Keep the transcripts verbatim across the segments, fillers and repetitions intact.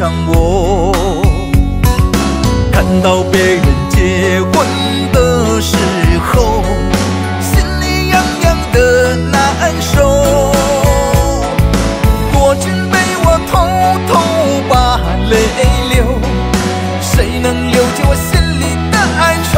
上我。看到别人结婚的时候，心里痒痒的难受。多君被我偷偷把泪流，谁能了解我心里的哀愁？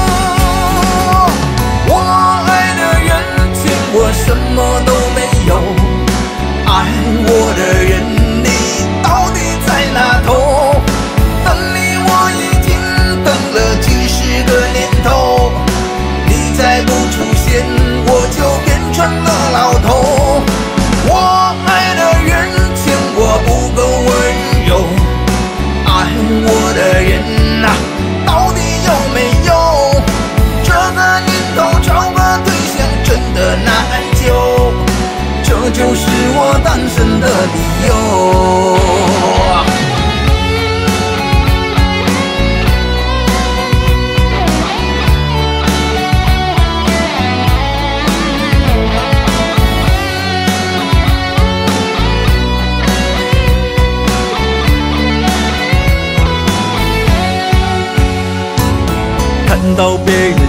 我爱的人欠我什么都没有，爱我的人你到底在哪头？等你我已经等了几十个年头，你再不出现我就变成了老头。我爱的人欠我不够温柔，爱我的人啊到底有没有？这个年头找个对象真的难救，这就是我单身的理由。看到别人